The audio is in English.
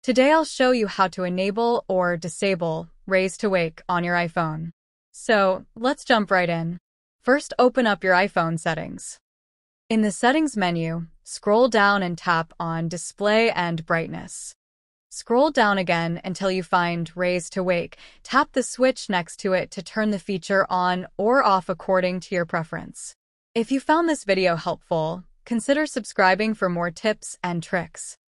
Today I'll show you how to enable or disable Raise to Wake on your iPhone. So, let's jump right in. First, open up your iPhone settings. In the Settings menu, scroll down and tap on Display and Brightness. Scroll down again until you find Raise to Wake. Tap the switch next to it to turn the feature on or off according to your preference. If you found this video helpful, consider subscribing for more tips and tricks.